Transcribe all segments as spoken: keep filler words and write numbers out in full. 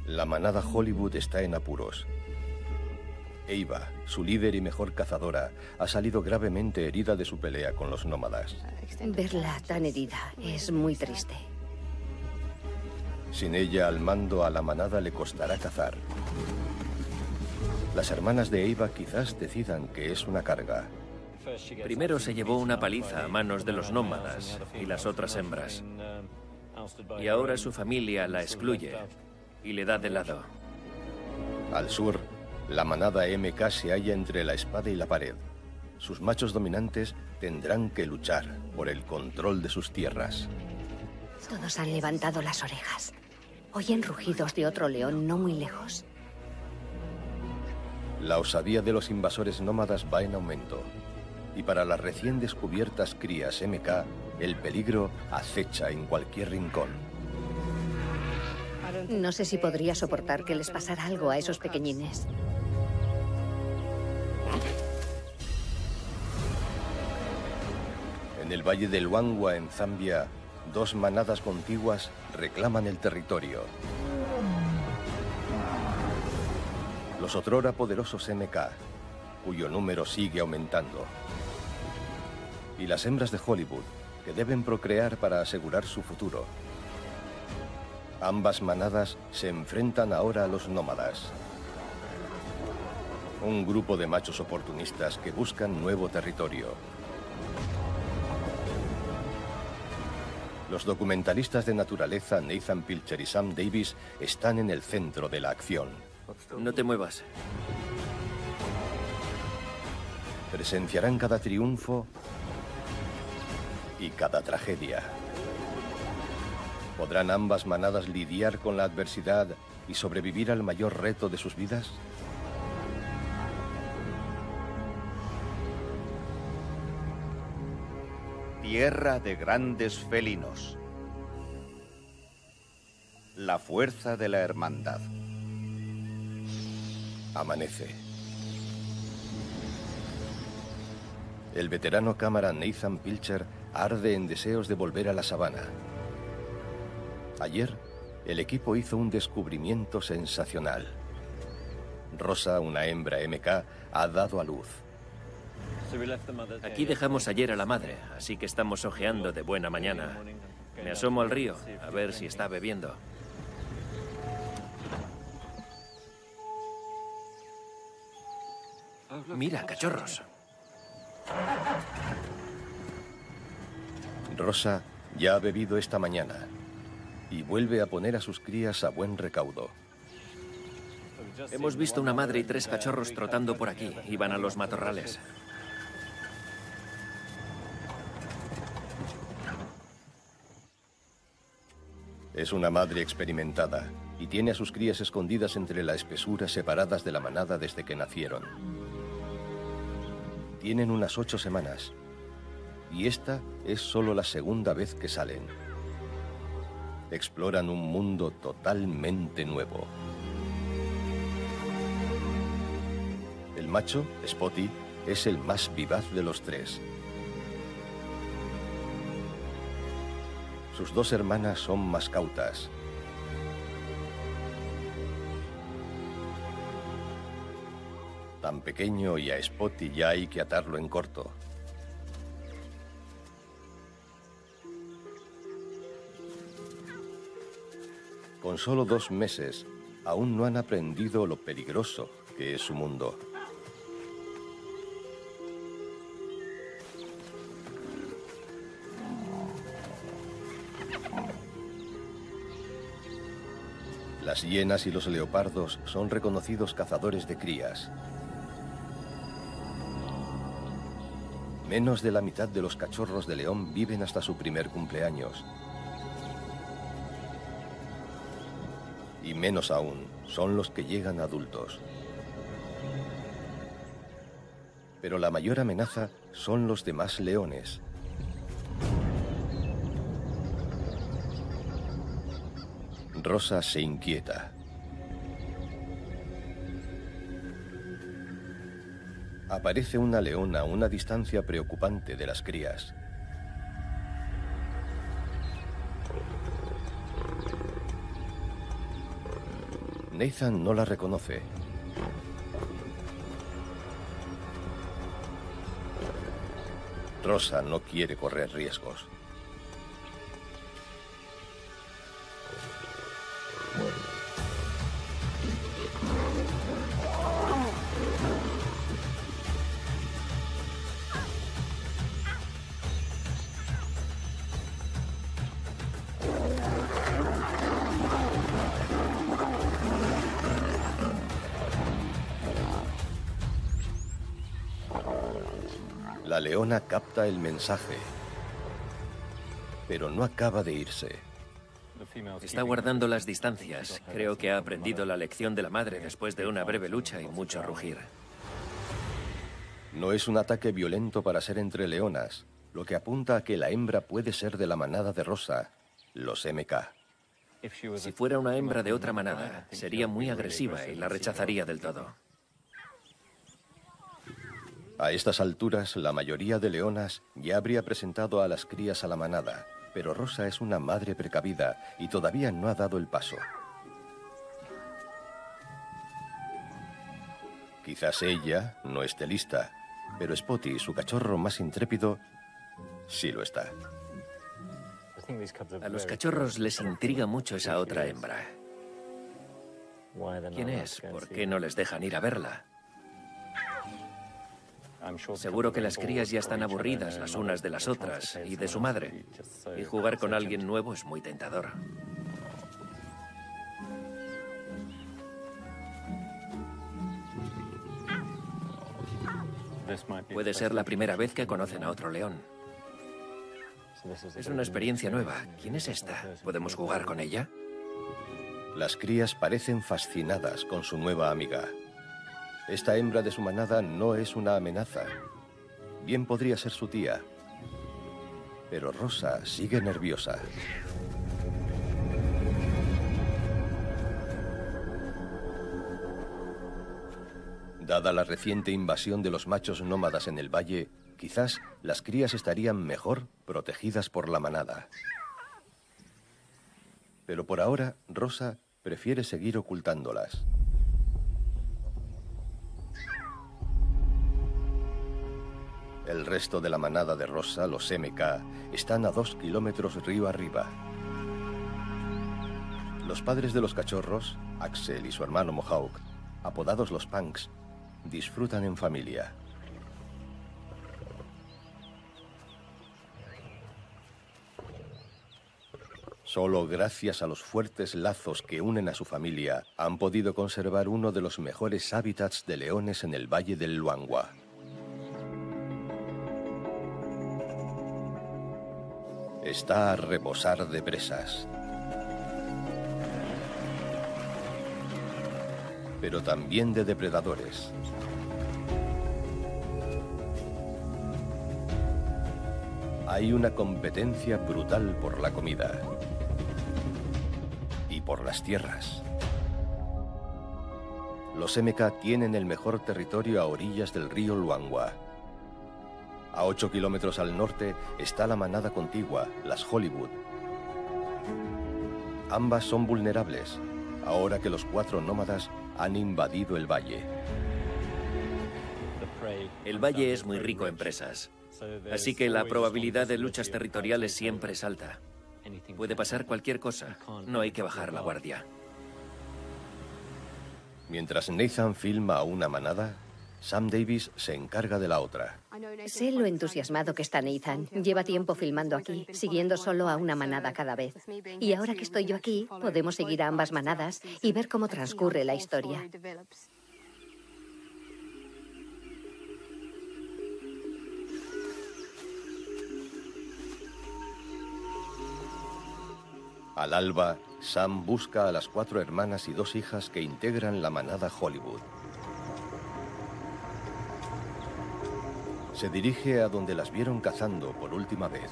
La manada Hollywood está en apuros. Eva, su líder y mejor cazadora, ha salido gravemente herida de su pelea con los nómadas. Verla tan herida es muy triste. Sin ella al mando, a la manada le costará cazar. Las hermanas de Eva quizás decidan que es una carga. Primero se llevó una paliza a manos de los nómadas y las otras hembras. Y ahora su familia la excluye y le da de lado. Al sur, la manada M K se halla entre la espada y la pared. Sus machos dominantes tendrán que luchar por el control de sus tierras. Todos han levantado las orejas. Oyen rugidos de otro león no muy lejos. La osadía de los invasores nómadas va en aumento. Y para las recién descubiertas crías M K, el peligro acecha en cualquier rincón. No sé si podría soportar que les pasara algo a esos pequeñines. En el valle del Luangwa, en Zambia, dos manadas contiguas reclaman el territorio. Los otrora poderosos M K, cuyo número sigue aumentando. Y las hembras de Hollywood, que deben procrear para asegurar su futuro. Ambas manadas se enfrentan ahora a los nómadas. Un grupo de machos oportunistas que buscan nuevo territorio. Los documentalistas de naturaleza Nathan Pilcher y Sam Davis están en el centro de la acción. No te muevas. Presenciarán cada triunfo y cada tragedia. ¿Podrán ambas manadas lidiar con la adversidad y sobrevivir al mayor reto de sus vidas? Tierra de grandes felinos. La fuerza de la hermandad. Amanece. El veterano cámara Nathan Pilcher arde en deseos de volver a la sabana. Ayer, el equipo hizo un descubrimiento sensacional. Rosa, una hembra M K, ha dado a luz. Aquí dejamos ayer a la madre, así que estamos ojeando de buena mañana. Me asomo al río, a ver si está bebiendo. Mira, cachorros. Rosa ya ha bebido esta mañana y vuelve a poner a sus crías a buen recaudo. Hemos visto una madre y tres cachorros trotando por aquí. Iban a los matorrales. Es una madre experimentada y tiene a sus crías escondidas entre la espesura, separadas de la manada desde que nacieron. Tienen unas ocho semanas y esta es solo la segunda vez que salen. Exploran un mundo totalmente nuevo. El macho, Spotty, es el más vivaz de los tres. Sus dos hermanas son más cautas. Tan pequeño y a Spotty ya hay que atarlo en corto. Con solo dos meses, aún no han aprendido lo peligroso que es su mundo. Las hienas y los leopardos son reconocidos cazadores de crías. Menos de la mitad de los cachorros de león viven hasta su primer cumpleaños. Y menos aún son los que llegan adultos. Pero la mayor amenaza son los demás leones. Rosa se inquieta. Aparece una leona a una distancia preocupante de las crías. Nathan no la reconoce. Rosa no quiere correr riesgos. La leona capta el mensaje, pero no acaba de irse. Está guardando las distancias. Creo que ha aprendido la lección de la madre después de una breve lucha y mucho rugir. No es un ataque violento para ser entre leonas, lo que apunta a que la hembra puede ser de la manada de Rosa, los M K. Si fuera una hembra de otra manada, sería muy agresiva y la rechazaría del todo. A estas alturas, la mayoría de leonas ya habría presentado a las crías a la manada, pero Rosa es una madre precavida y todavía no ha dado el paso. Quizás ella no esté lista, pero Spotty, su cachorro más intrépido, sí lo está. A los cachorros les intriga mucho esa otra hembra. ¿Quién es? ¿Por qué no les dejan ir a verla? Seguro que las crías ya están aburridas las unas de las otras y de su madre. Y jugar con alguien nuevo es muy tentador. Puede ser la primera vez que conocen a otro león. Es una experiencia nueva. ¿Quién es esta? ¿Podemos jugar con ella? Las crías parecen fascinadas con su nueva amiga. Esta hembra de su manada no es una amenaza. Bien podría ser su tía. Pero Rosa sigue nerviosa. Dada la reciente invasión de los machos nómadas en el valle, quizás las crías estarían mejor protegidas por la manada. Pero por ahora, Rosa prefiere seguir ocultándolas. El resto de la manada de Rosa, los M K, están a dos kilómetros río arriba. Los padres de los cachorros, Axel y su hermano Mohawk, apodados los Punks, disfrutan en familia. Solo gracias a los fuertes lazos que unen a su familia han podido conservar uno de los mejores hábitats de leones en el valle del Luangwa. Está a reposar de presas. Pero también de depredadores. Hay una competencia brutal por la comida. Y por las tierras. Los M K tienen el mejor territorio a orillas del río Luangwa. A ocho kilómetros al norte está la manada contigua, las Hollywood. Ambas son vulnerables, ahora que los cuatro nómadas han invadido el valle. El valle es muy rico en presas, así que la probabilidad de luchas territoriales siempre es alta. Puede pasar cualquier cosa, no hay que bajar la guardia. Mientras Nathan filma a una manada, Sam Davis se encarga de la otra. Sé lo entusiasmado que está Nathan. Lleva tiempo filmando aquí, siguiendo solo a una manada cada vez. Y ahora que estoy yo aquí, podemos seguir a ambas manadas y ver cómo transcurre la historia. Al alba, Sam busca a las cuatro hermanas y dos hijas que integran la manada Hollywood. Se dirige a donde las vieron cazando por última vez.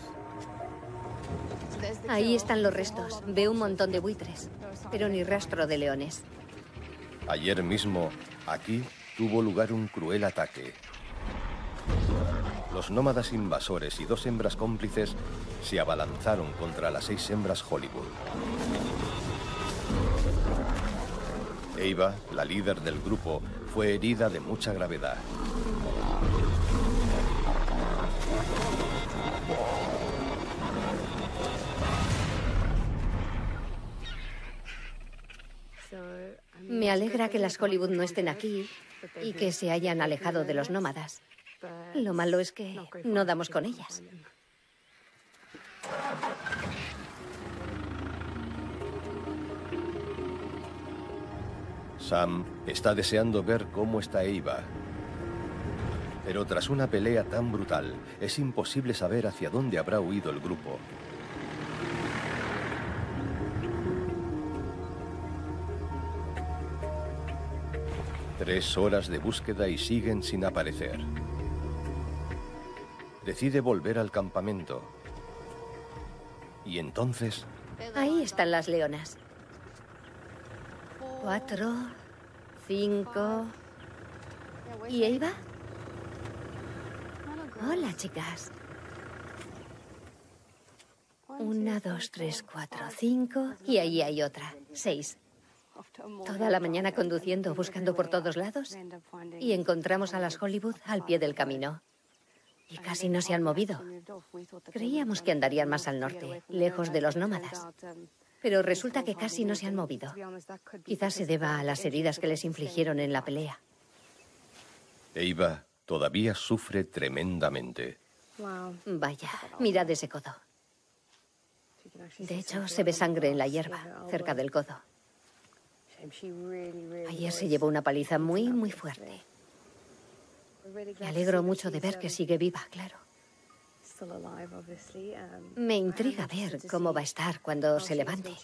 Ahí están los restos. Veo un montón de buitres, pero ni rastro de leones. Ayer mismo, aquí, tuvo lugar un cruel ataque. Los nómadas invasores y dos hembras cómplices se abalanzaron contra las seis hembras Hollywood. Eva, la líder del grupo, fue herida de mucha gravedad. Me alegra que las Hollywood no estén aquí y que se hayan alejado de los nómadas. Lo malo es que no damos con ellas. Sam está deseando ver cómo está Eva. Pero tras una pelea tan brutal, es imposible saber hacia dónde habrá huido el grupo. Tres horas de búsqueda y siguen sin aparecer. Decide volver al campamento. Y entonces... Ahí están las leonas. Cuatro, cinco... ¿Y Eva? Hola, chicas. Una, dos, tres, cuatro, cinco... Y ahí hay otra. Seis. Toda la mañana conduciendo, buscando por todos lados. Y encontramos a las Hollywood al pie del camino. Y casi no se han movido. Creíamos que andarían más al norte, lejos de los nómadas. Pero resulta que casi no se han movido. Quizás se deba a las heridas que les infligieron en la pelea. Eva todavía sufre tremendamente. Vaya, mirad ese codo. De hecho, se ve sangre en la hierba, cerca del codo. Ayer se llevó una paliza muy, muy fuerte. Me alegro mucho de ver que sigue viva, claro. Me intriga ver cómo va a estar cuando se levante.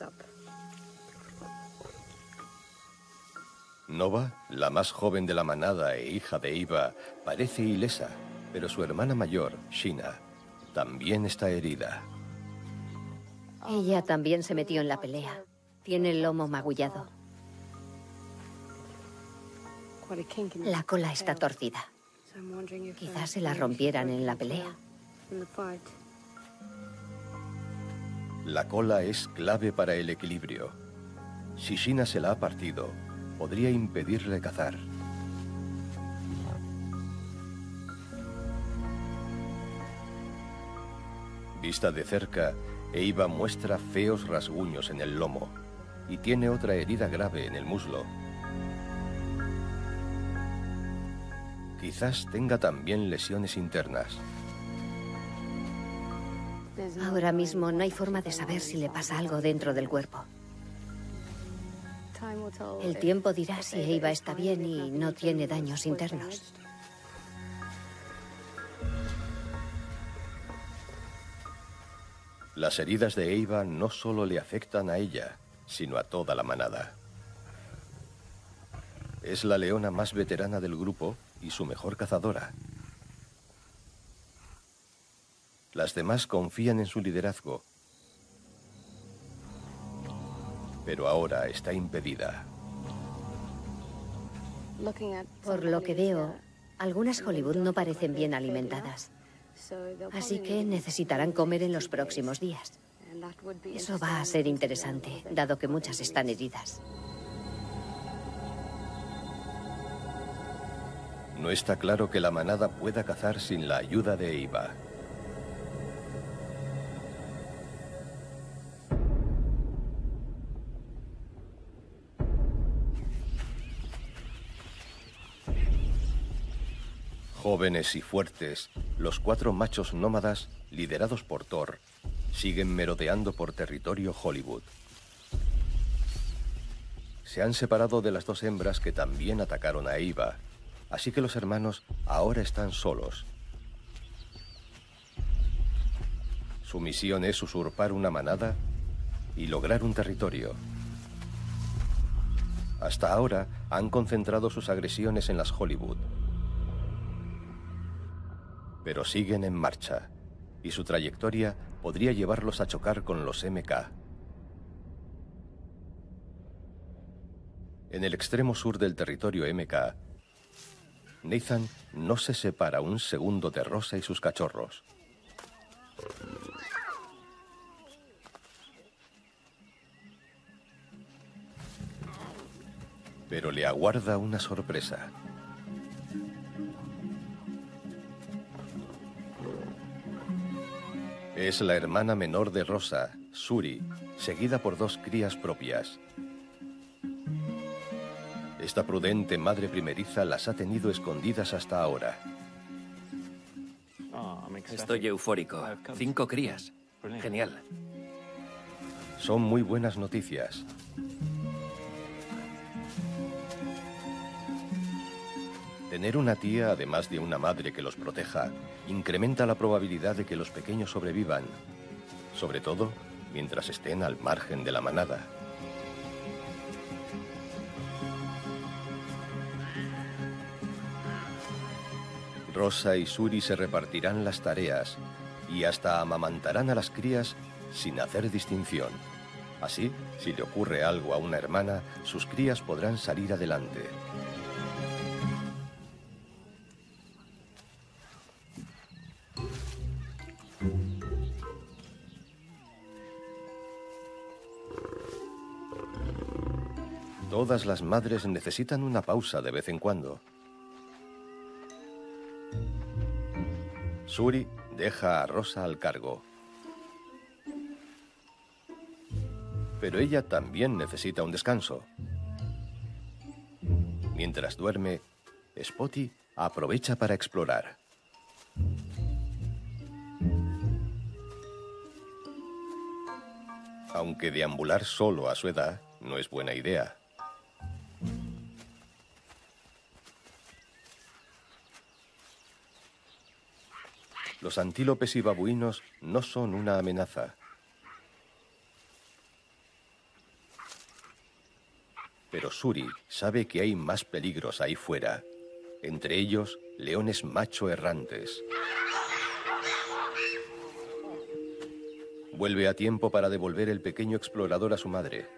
Nova, la más joven de la manada e hija de Eva, parece ilesa, pero su hermana mayor, Sheena, también está herida. Ella también se metió en la pelea. Tiene el lomo magullado. La cola está torcida. Quizás se la rompieran en la pelea. La cola es clave para el equilibrio. Si Sheena se la ha partido, podría impedirle cazar. Vista de cerca, Eva muestra feos rasguños en el lomo y tiene otra herida grave en el muslo. Quizás tenga también lesiones internas. Ahora mismo no hay forma de saber si le pasa algo dentro del cuerpo. El tiempo dirá si Eva está bien y no tiene daños internos. Las heridas de Eva no solo le afectan a ella, sino a toda la manada. Es la leona más veterana del grupo y su mejor cazadora. Las demás confían en su liderazgo, pero ahora está impedida. Por lo que veo, algunas Hollywood no parecen bien alimentadas. Así que necesitarán comer en los próximos días. Eso va a ser interesante, dado que muchas están heridas. No está claro que la manada pueda cazar sin la ayuda de Eva. Jóvenes y fuertes, los cuatro machos nómadas, liderados por Thor, siguen merodeando por territorio Hollywood. Se han separado de las dos hembras que también atacaron a Eva, así que los hermanos ahora están solos. Su misión es usurpar una manada y lograr un territorio. Hasta ahora han concentrado sus agresiones en las Hollywood. Pero siguen en marcha, y su trayectoria podría llevarlos a chocar con los M K. En el extremo sur del territorio M K, Nathan no se separa un segundo de Rosa y sus cachorros. Pero le aguarda una sorpresa. Es la hermana menor de Rosa, Suri, seguida por dos crías propias. Esta prudente madre primeriza las ha tenido escondidas hasta ahora. Estoy eufórico. Cinco crías. Genial. Son muy buenas noticias. Tener una tía, además de una madre que los proteja, incrementa la probabilidad de que los pequeños sobrevivan, sobre todo mientras estén al margen de la manada. Rosa y Suri se repartirán las tareas y hasta amamantarán a las crías sin hacer distinción. Así, si le ocurre algo a una hermana, sus crías podrán salir adelante. Todas las madres necesitan una pausa de vez en cuando. Suri deja a Rosa al cargo. Pero ella también necesita un descanso. Mientras duerme, Spotty aprovecha para explorar. Aunque deambular solo a su edad no es buena idea. Los antílopes y babuinos no son una amenaza. Pero Suri sabe que hay más peligros ahí fuera, entre ellos leones macho errantes. Vuelve a tiempo para devolver el pequeño explorador a su madre.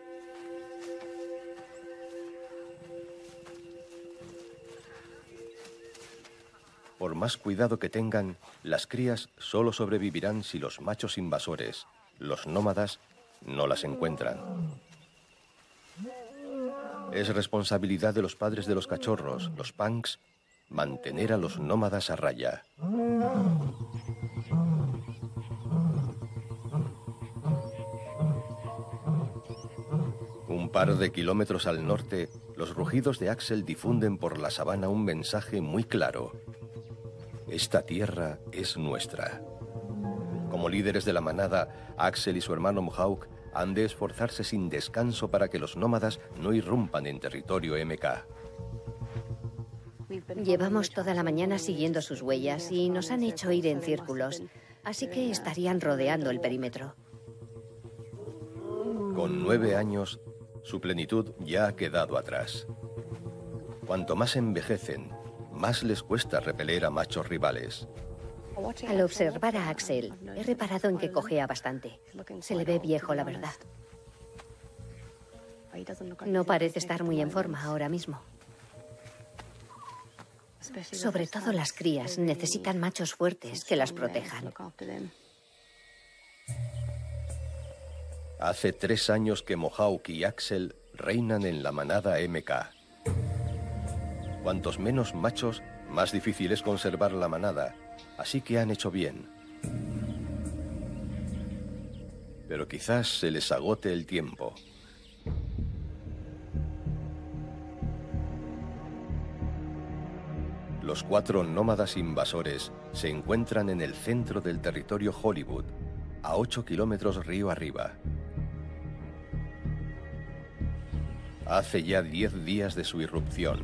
Por más cuidado que tengan, las crías solo sobrevivirán si los machos invasores, los nómadas, no las encuentran. Es responsabilidad de los padres de los cachorros, los punks, mantener a los nómadas a raya. Un par de kilómetros al norte, los rugidos de Axel difunden por la sabana un mensaje muy claro. Esta tierra es nuestra. Como líderes de la manada, Axel y su hermano Mohawk han de esforzarse sin descanso para que los nómadas no irrumpan en territorio M K. Llevamos toda la mañana siguiendo sus huellas y nos han hecho ir en círculos, así que estarían rodeando el perímetro. Con nueve años, su plenitud ya ha quedado atrás. Cuanto más envejecen, más les cuesta repeler a machos rivales. Al observar a Axel, he reparado en que cojea bastante. Se le ve viejo, la verdad. No parece estar muy en forma ahora mismo. Sobre todo las crías necesitan machos fuertes que las protejan. Hace tres años que Mohawk y Axel reinan en la manada M K. Cuantos menos machos, más difícil es conservar la manada, así que han hecho bien. Pero quizás se les agote el tiempo. Los cuatro nómadas invasores se encuentran en el centro del territorio Hollywood, a ocho kilómetros río arriba. Hace ya diez días de su irrupción.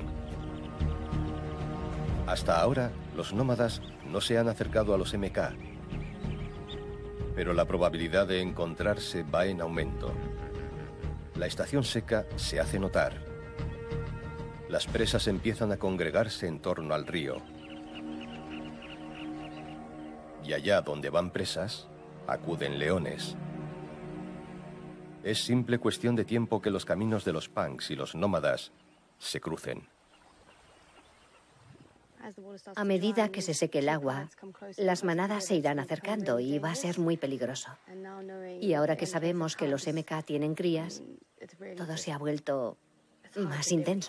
Hasta ahora, los nómadas no se han acercado a los M K, pero la probabilidad de encontrarse va en aumento. La estación seca se hace notar. Las presas empiezan a congregarse en torno al río. Y allá donde van presas, acuden leones. Es simple cuestión de tiempo que los caminos de los punks y los nómadas se crucen. A medida que se seque el agua, las manadas se irán acercando y va a ser muy peligroso. Y ahora que sabemos que los M K tienen crías, todo se ha vuelto más intenso.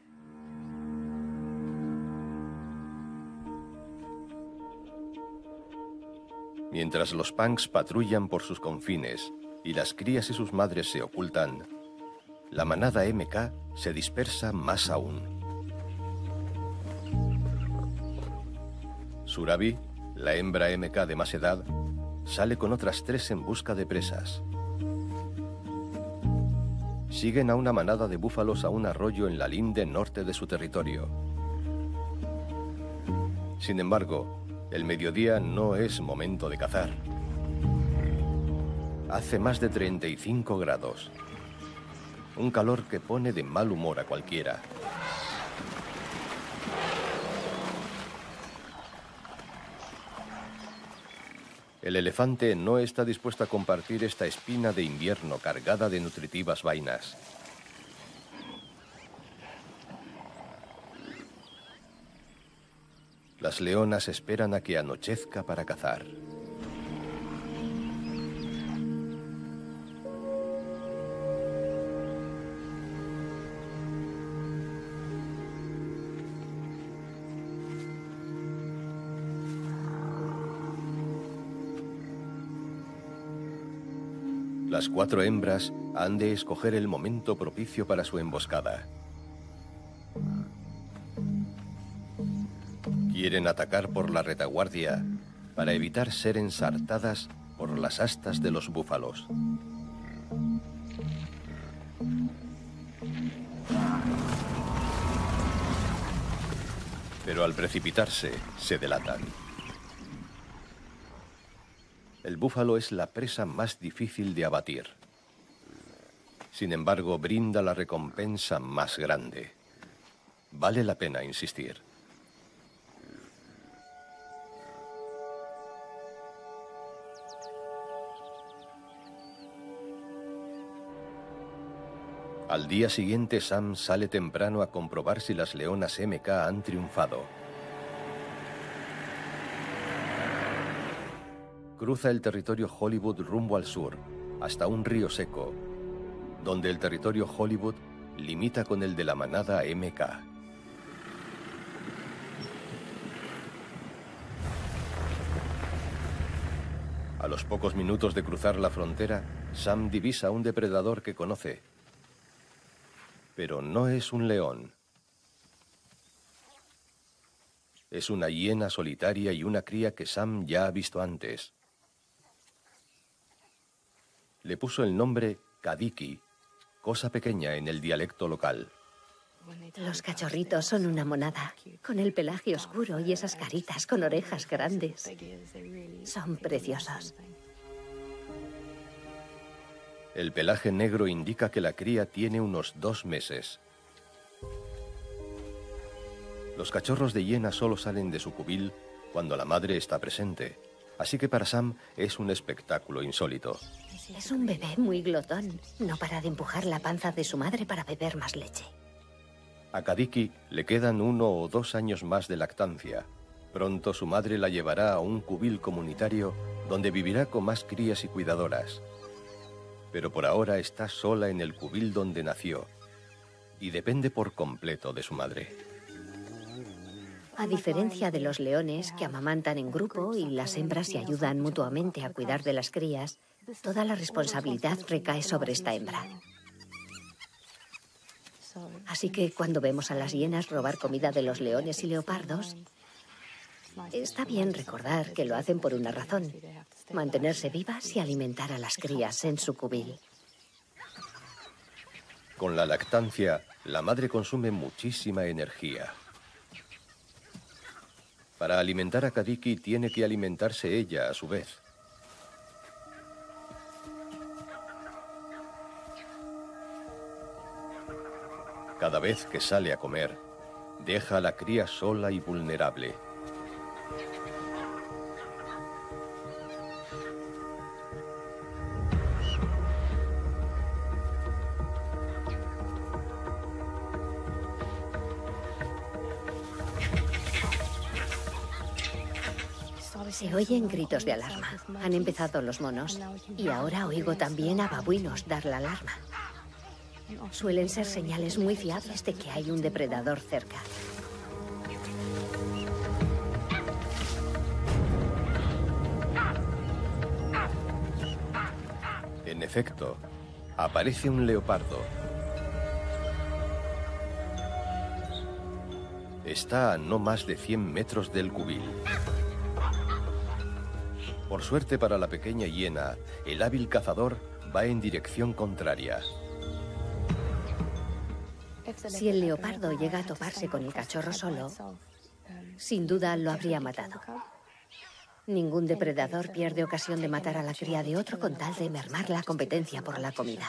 Mientras los punks patrullan por sus confines y las crías y sus madres se ocultan, la manada M K se dispersa más aún. Surabhi, la hembra M K de más edad, sale con otras tres en busca de presas. Siguen a una manada de búfalos a un arroyo en la linde norte de su territorio. Sin embargo, el mediodía no es momento de cazar. Hace más de treinta y cinco grados. Un calor que pone de mal humor a cualquiera. El elefante no está dispuesto a compartir esta espina de invierno cargada de nutritivas vainas. Las leonas esperan a que anochezca para cazar. Las cuatro hembras han de escoger el momento propicio para su emboscada. Quieren atacar por la retaguardia para evitar ser ensartadas por las astas de los búfalos. Pero al precipitarse, se delatan. El búfalo es la presa más difícil de abatir. Sin embargo, brinda la recompensa más grande. Vale la pena insistir. Al día siguiente, Sam sale temprano a comprobar si las leonas M K han triunfado. Cruza el territorio Hollywood rumbo al sur, hasta un río seco, donde el territorio Hollywood limita con el de la manada M K. A los pocos minutos de cruzar la frontera, Sam divisa un depredador que conoce. Pero no es un león. Es una hiena solitaria y una cría que Sam ya ha visto antes. Le puso el nombre Kadiki, cosa pequeña en el dialecto local. Los cachorritos son una monada, con el pelaje oscuro y esas caritas con orejas grandes. Son preciosos. El pelaje negro indica que la cría tiene unos dos meses. Los cachorros de hiena solo salen de su cubil cuando la madre está presente, así que para Sam es un espectáculo insólito. Es un bebé muy glotón. No para de empujar la panza de su madre para beber más leche. A Kadiki le quedan uno o dos años más de lactancia. Pronto su madre la llevará a un cubil comunitario donde vivirá con más crías y cuidadoras. Pero por ahora está sola en el cubil donde nació y depende por completo de su madre. A diferencia de los leones que amamantan en grupo y las hembras se ayudan mutuamente a cuidar de las crías, toda la responsabilidad recae sobre esta hembra. Así que cuando vemos a las hienas robar comida de los leones y leopardos, está bien recordar que lo hacen por una razón: mantenerse vivas y alimentar a las crías en su cubil. Con la lactancia, la madre consume muchísima energía. Para alimentar a Kadiki tiene que alimentarse ella a su vez. Cada vez que sale a comer, deja a la cría sola y vulnerable. Se oyen gritos de alarma. Han empezado los monos. Y ahora oigo también a babuinos dar la alarma. Suelen ser señales muy fiables de que hay un depredador cerca. En efecto, aparece un leopardo. Está a no más de cien metros del cubil. Por suerte para la pequeña hiena, el hábil cazador va en dirección contraria. Si el leopardo llega a toparse con el cachorro solo, sin duda lo habría matado. Ningún depredador pierde ocasión de matar a la cría de otro con tal de mermar la competencia por la comida.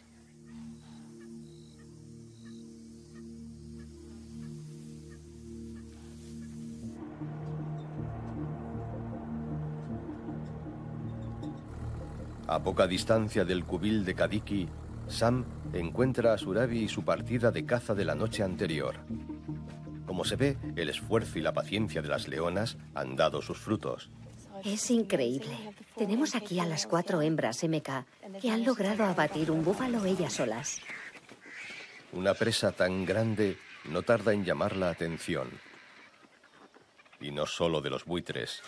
A poca distancia del cubil de Kadiki, Sam encuentra a Surabi y su partida de caza de la noche anterior. Como se ve, el esfuerzo y la paciencia de las leonas han dado sus frutos. Es increíble. Tenemos aquí a las cuatro hembras M K que han logrado abatir un búfalo ellas solas. Una presa tan grande no tarda en llamar la atención. Y no solo de los buitres.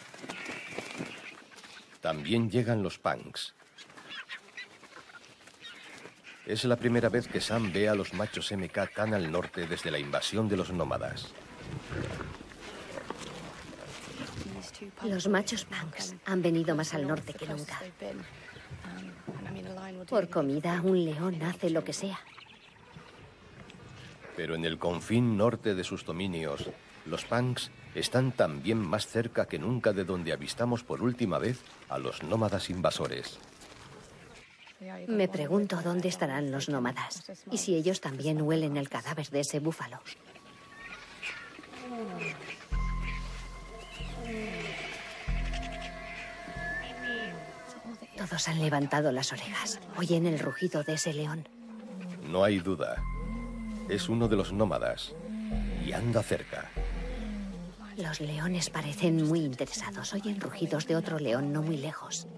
También llegan los punks. Es la primera vez que Sam ve a los machos M K tan al norte desde la invasión de los nómadas. Los machos punks han venido más al norte que nunca. Por comida, un león hace lo que sea. Pero en el confín norte de sus dominios, los punks están también más cerca que nunca de donde avistamos por última vez a los nómadas invasores. Me pregunto dónde estarán los nómadas y si ellos también huelen el cadáver de ese búfalo. Todos han levantado las orejas. Oyen el rugido de ese león. No hay duda. Es uno de los nómadas y anda cerca. Los leones parecen muy interesados. Oyen rugidos de otro león no muy lejos.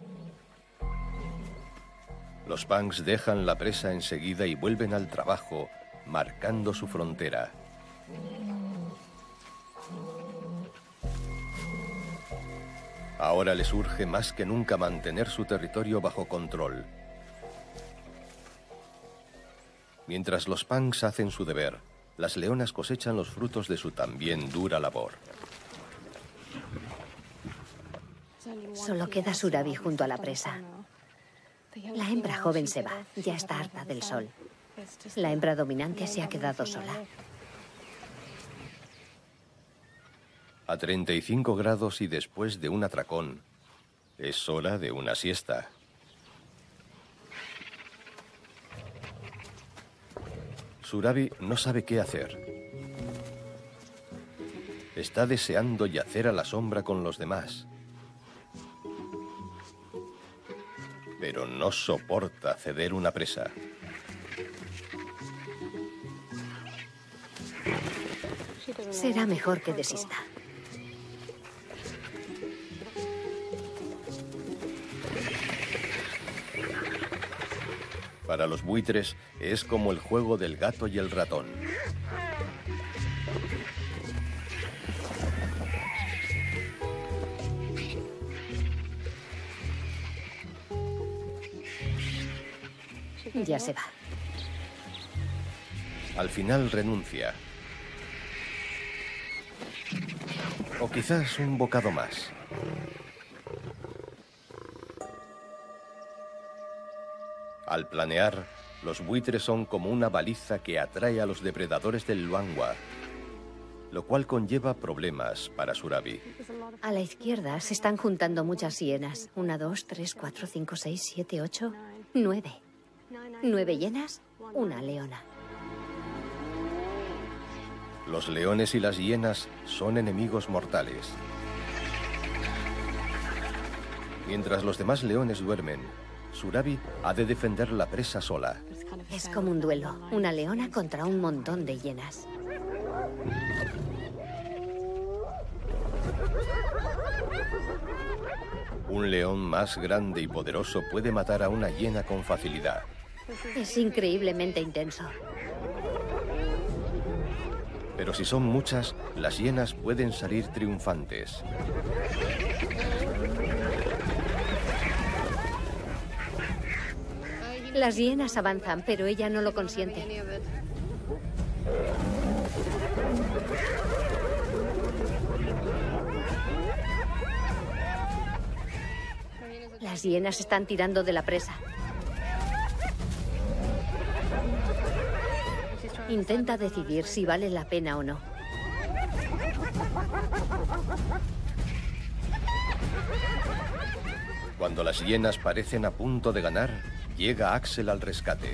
Los punks dejan la presa enseguida y vuelven al trabajo, marcando su frontera. Ahora les urge más que nunca mantener su territorio bajo control. Mientras los punks hacen su deber, las leonas cosechan los frutos de su también dura labor. Solo queda Surabi junto a la presa. La hembra joven se va, ya está harta del sol. La hembra dominante se ha quedado sola. A treinta y cinco grados y después de un atracón, es hora de una siesta. Surabi no sabe qué hacer. Está deseando yacer a la sombra con los demás. Pero no soporta ceder una presa. Será mejor que desista. Para los buitres es como el juego del gato y el ratón. Ya se va. Al final renuncia. O quizás un bocado más. Al planear, los buitres son como una baliza que atrae a los depredadores del Luangwa, lo cual conlleva problemas para Surabi. A la izquierda se están juntando muchas hienas. Una, dos, tres, cuatro, cinco, seis, siete, ocho, nueve. Nueve hienas, una leona. Los leones y las hienas son enemigos mortales. Mientras los demás leones duermen, Surabi ha de defender la presa sola. Es como un duelo, una leona contra un montón de hienas. Un león más grande y poderoso puede matar a una hiena con facilidad. Es increíblemente intenso. Pero si son muchas, las hienas pueden salir triunfantes. Las hienas avanzan, pero ella no lo consiente. Las hienas están tirando de la presa. Intenta decidir si vale la pena o no. Cuando las hienas parecen a punto de ganar, llega Axel al rescate.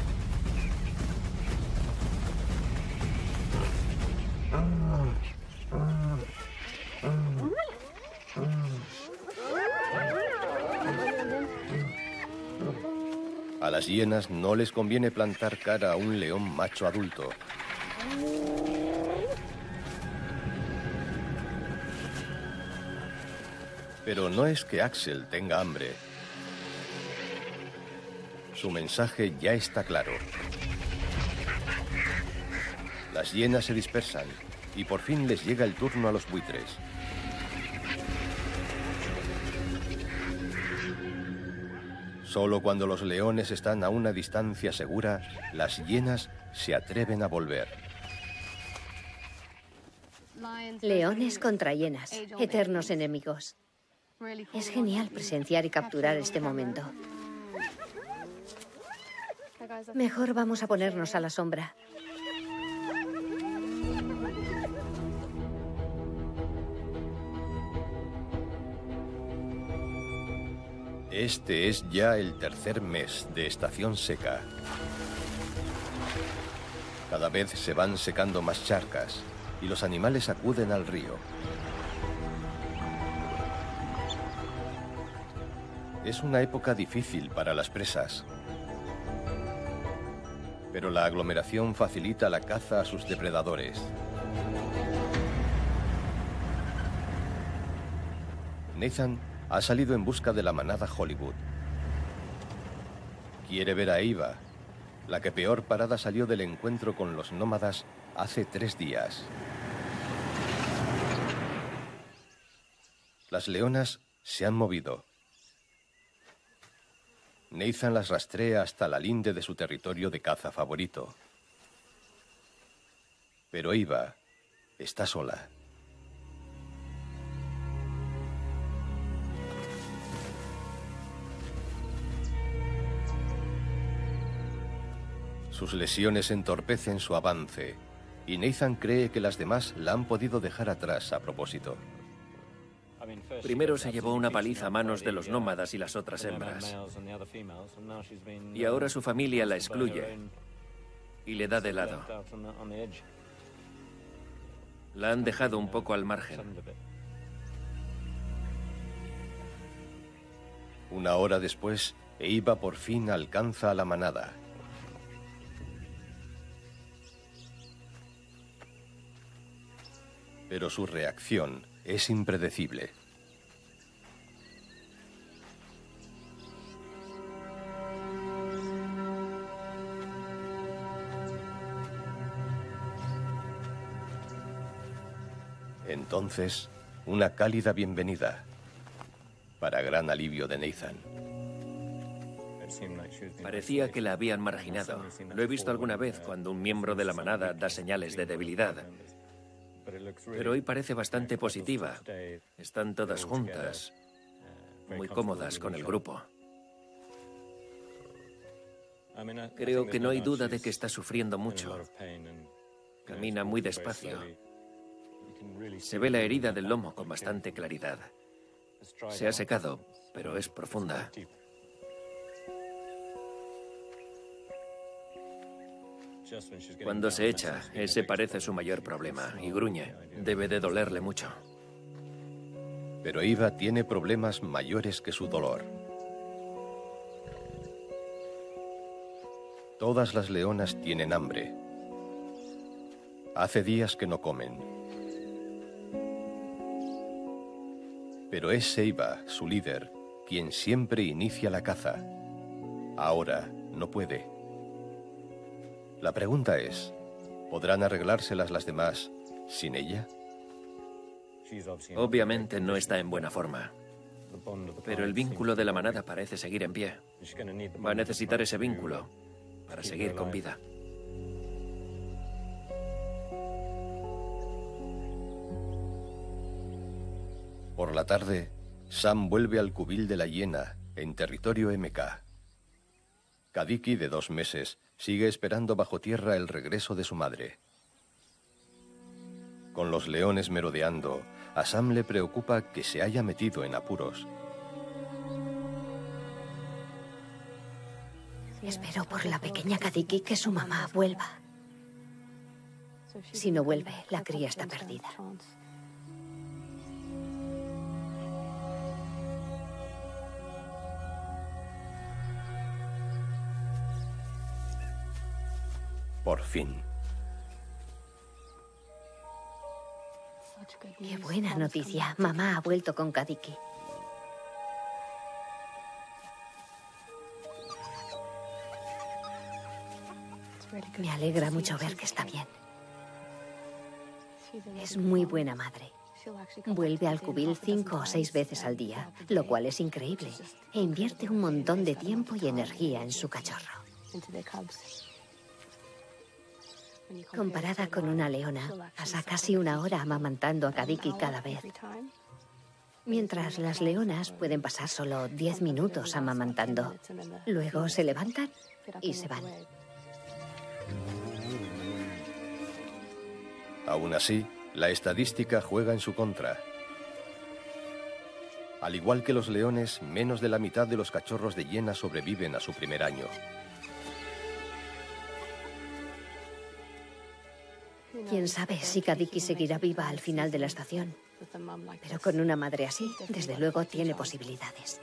A las hienas no les conviene plantar cara a un león macho adulto. Pero no es que Axel tenga hambre. Su mensaje ya está claro. Las hienas se dispersan y por fin les llega el turno a los buitres. Solo cuando los leones están a una distancia segura, las hienas se atreven a volver. Leones contra hienas, eternos enemigos. Es genial presenciar y capturar este momento. Mejor vamos a ponernos a la sombra. Este es ya el tercer mes de estación seca. Cada vez se van secando más charcas y los animales acuden al río. Es una época difícil para las presas, pero la aglomeración facilita la caza a sus depredadores. Nathan ha salido en busca de la manada Hollywood. Quiere ver a Eva, la que peor parada salió del encuentro con los nómadas hace tres días. Las leonas se han movido. Nathan las rastrea hasta la linde de su territorio de caza favorito. Pero Eva está sola. Sus lesiones entorpecen su avance, y Nathan cree que las demás la han podido dejar atrás a propósito. Primero se llevó una paliza a manos de los nómadas y las otras hembras. Y ahora su familia la excluye y le da de lado. La han dejado un poco al margen. Una hora después, Eva por fin alcanza a la manada. Pero su reacción es impredecible. Entonces, una cálida bienvenida, para gran alivio de Nathan. Parecía que la habían marginado. Lo he visto alguna vez cuando un miembro de la manada da señales de debilidad. Pero hoy parece bastante positiva. Están todas juntas, muy cómodas con el grupo. Creo que no hay duda de que está sufriendo mucho. Camina muy despacio. Se ve la herida del lomo con bastante claridad. Se ha secado, pero es profunda. Cuando se echa, ese parece su mayor problema y gruñe. Debe de dolerle mucho. Pero Eva tiene problemas mayores que su dolor. Todas las leonas tienen hambre. Hace días que no comen. Pero es Eva, su líder, quien siempre inicia la caza. Ahora no puede. La pregunta es, ¿podrán arreglárselas las demás sin ella? Obviamente no está en buena forma, pero el vínculo de la manada parece seguir en pie. Va a necesitar ese vínculo para seguir con vida. Por la tarde, Sam vuelve al cubil de la hiena, en territorio M K. Kadiki, de dos meses, sigue esperando bajo tierra el regreso de su madre. Con los leones merodeando, a Sam le preocupa que se haya metido en apuros. Espero por la pequeña Kadiki que su mamá vuelva. Si no vuelve, la cría está perdida. Por fin. Qué buena noticia. Mamá ha vuelto con Kadiki. Me alegra mucho ver que está bien. Es muy buena madre. Vuelve al cubil cinco o seis veces al día, lo cual es increíble, e invierte un montón de tiempo y energía en su cachorro. Comparada con una leona, pasa casi una hora amamantando a Kadiki cada vez. Mientras las leonas pueden pasar solo diez minutos amamantando. Luego se levantan y se van. Aún así, la estadística juega en su contra. Al igual que los leones, menos de la mitad de los cachorros de hiena sobreviven a su primer año. Quién sabe si Kadiki seguirá viva al final de la estación. Pero con una madre así, desde luego tiene posibilidades.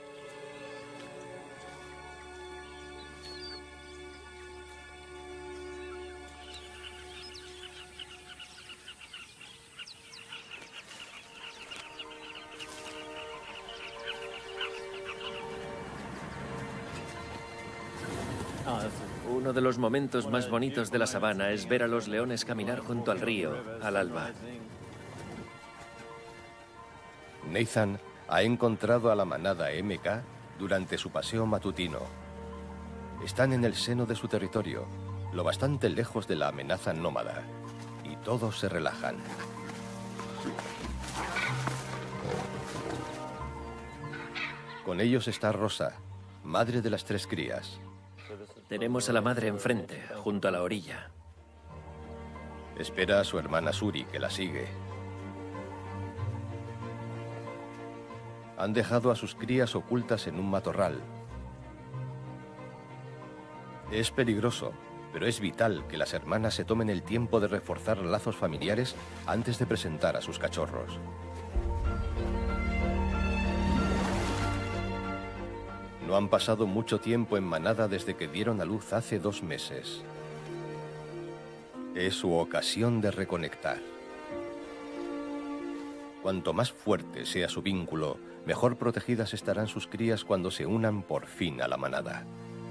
Uno de los momentos más bonitos de la sabana es ver a los leones caminar junto al río al alba. Nathan ha encontrado a la manada M K durante su paseo matutino. Están en el seno de su territorio, lo bastante lejos de la amenaza nómada, y todos se relajan. Con ellos está Rosa, madre de las tres crías. Tenemos a la madre enfrente, junto a la orilla. Espera a su hermana Suri, que la sigue. Han dejado a sus crías ocultas en un matorral. Es peligroso, pero es vital que las hermanas se tomen el tiempo de reforzar lazos familiares antes de presentar a sus cachorros. No han pasado mucho tiempo en manada desde que dieron a luz hace dos meses. Es su ocasión de reconectar. Cuanto más fuerte sea su vínculo, mejor protegidas estarán sus crías cuando se unan por fin a la manada.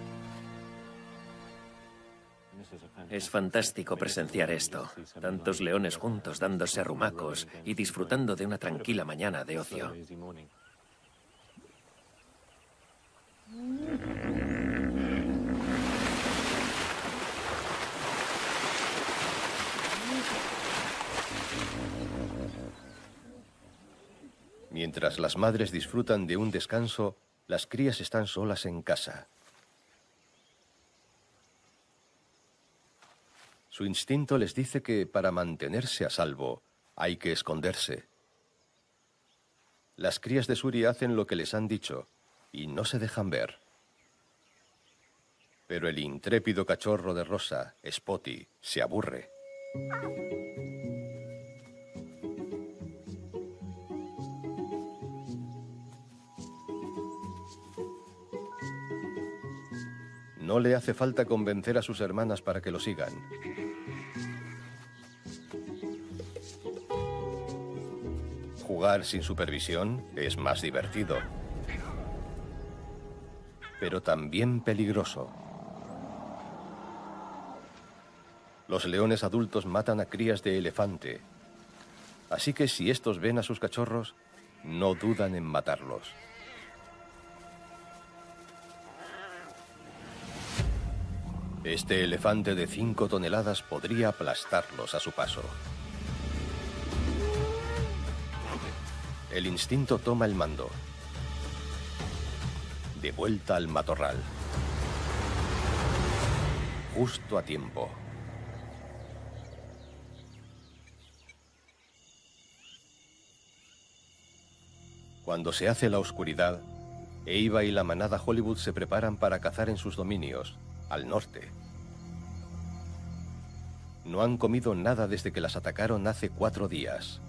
Es fantástico presenciar esto. Tantos leones juntos dándose arrumacos y disfrutando de una tranquila mañana de ocio. Mientras las madres disfrutan de un descanso, las crías están solas en casa. Su instinto les dice que para mantenerse a salvo hay que esconderse. Las crías de Suri hacen lo que les han dicho y no se dejan ver. Pero el intrépido cachorro de Rosa, Spotty, se aburre. No le hace falta convencer a sus hermanas para que lo sigan. Jugar sin supervisión es más divertido, pero también peligroso. Los leones adultos matan a crías de elefante. Así que si estos ven a sus cachorros, no dudan en matarlos. Este elefante de cinco toneladas podría aplastarlos a su paso. El instinto toma el mando. De vuelta al matorral. Justo a tiempo. Cuando se hace la oscuridad, Eiva y la manada Hollywood se preparan para cazar en sus dominios, al norte. No han comido nada desde que las atacaron hace cuatro días.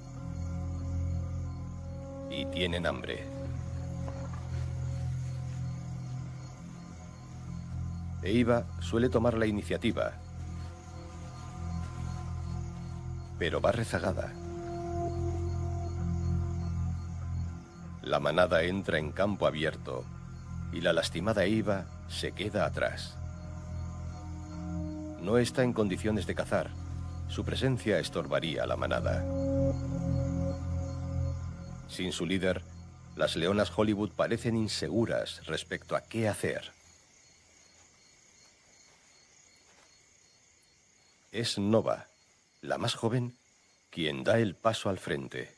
Y tienen hambre. Eiva suele tomar la iniciativa, pero va rezagada. La manada entra en campo abierto y la lastimada Eiva se queda atrás. No está en condiciones de cazar. Su presencia estorbaría a la manada. Sin su líder, las leonas Hollywood parecen inseguras respecto a qué hacer. Es Nova, la más joven, quien da el paso al frente.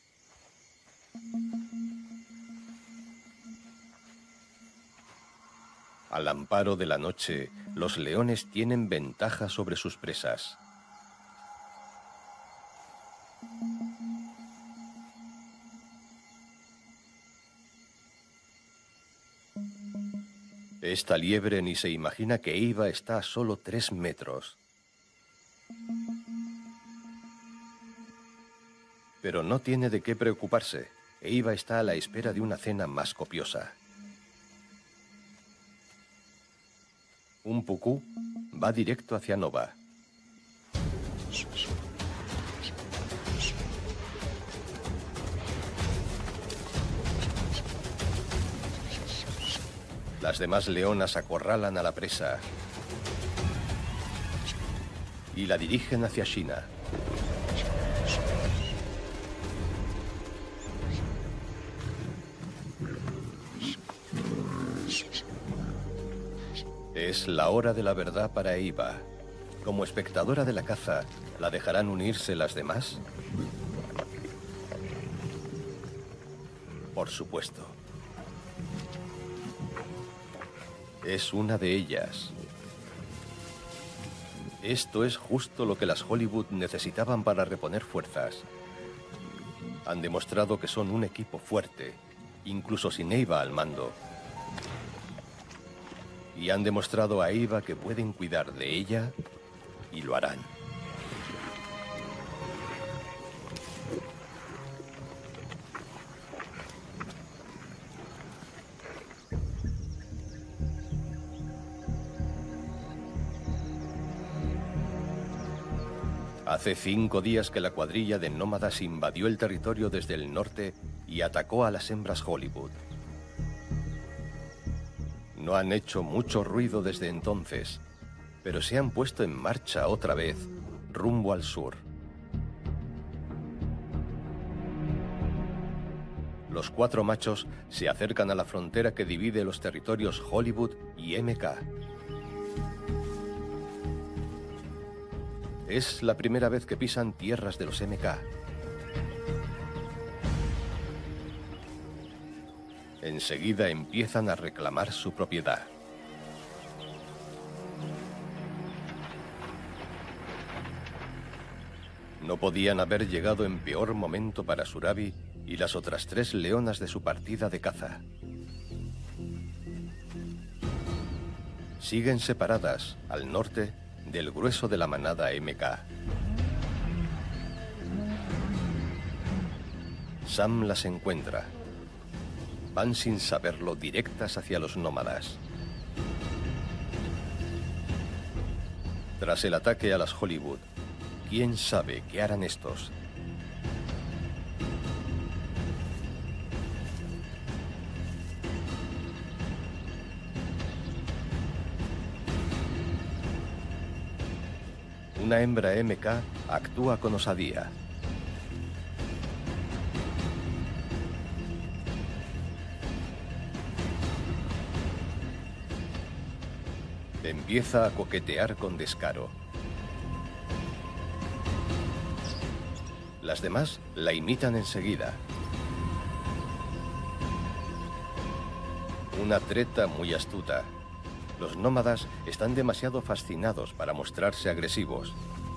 Al amparo de la noche, los leones tienen ventaja sobre sus presas. Esta liebre ni se imagina que Eiva está a solo tres metros. Pero no tiene de qué preocuparse. Eiva está a la espera de una cena más copiosa. Un pucú va directo hacia Nova. Las demás leonas acorralan a la presa y la dirigen hacia Sheena. Es la hora de la verdad para Eiva. Como espectadora de la caza, ¿la dejarán unirse las demás? Por supuesto. Es una de ellas. Esto es justo lo que las Hollywood necesitaban para reponer fuerzas. Han demostrado que son un equipo fuerte, incluso sin Eiva al mando. Y han demostrado a Eiva que pueden cuidar de ella, y lo harán. Hace cinco días que la cuadrilla de nómadas invadió el territorio desde el norte y atacó a las hembras Hollywood. No han hecho mucho ruido desde entonces, pero se han puesto en marcha otra vez, rumbo al sur. Los cuatro machos se acercan a la frontera que divide los territorios Hollywood y M K. Es la primera vez que pisan tierras de los M K. Enseguida empiezan a reclamar su propiedad. No podían haber llegado en peor momento para Surabi y las otras tres leonas de su partida de caza. Siguen separadas, al norte, del grueso de la manada M K. Sam las encuentra. Van sin saberlo directas hacia los nómadas. Tras el ataque a las Hollywood, ¿quién sabe qué harán estos? Una hembra M K actúa con osadía. Empieza a coquetear con descaro. Las demás la imitan enseguida. Una treta muy astuta. Los nómadas están demasiado fascinados para mostrarse agresivos.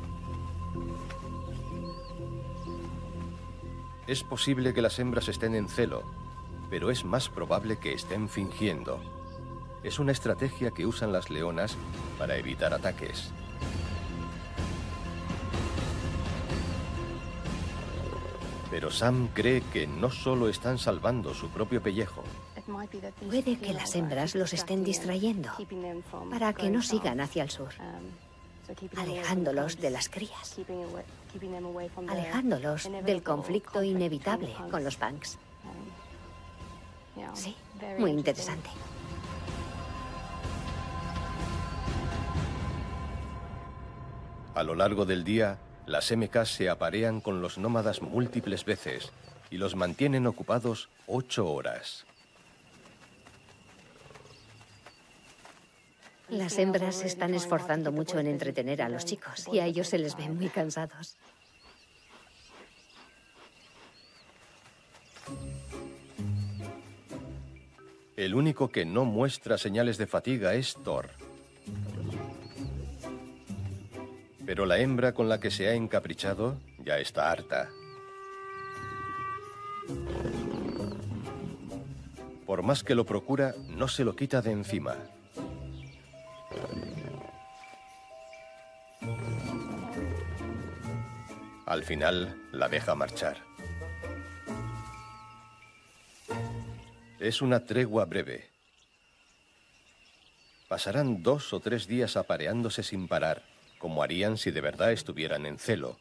Es posible que las hembras estén en celo, pero es más probable que estén fingiendo. Es una estrategia que usan las leonas para evitar ataques. Pero Sam cree que no solo están salvando su propio pellejo. Puede que las hembras los estén distrayendo para que no sigan hacia el sur, alejándolos de las crías, alejándolos del conflicto inevitable con los punks. Sí, muy interesante. A lo largo del día, las M K se aparean con los nómadas múltiples veces y los mantienen ocupados ocho horas. Las hembras se están esforzando mucho en entretener a los chicos y a ellos se les ve muy cansados. El único que no muestra señales de fatiga es Thor. Pero la hembra con la que se ha encaprichado ya está harta. Por más que lo procura, no se lo quita de encima. Al final, la deja marchar. Es una tregua breve. Pasarán dos o tres días apareándose sin parar, como harían si de verdad estuvieran en celo.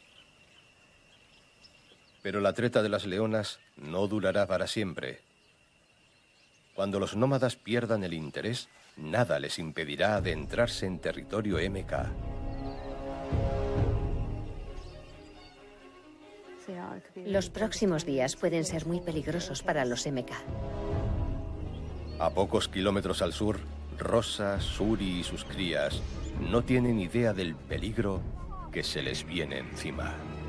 Pero la treta de las leonas no durará para siempre. Cuando los nómadas pierdan el interés, nada les impedirá adentrarse en territorio M K. Los próximos días pueden ser muy peligrosos para los M K. A pocos kilómetros al sur, Rosa, Suri y sus crías no tienen idea del peligro que se les viene encima.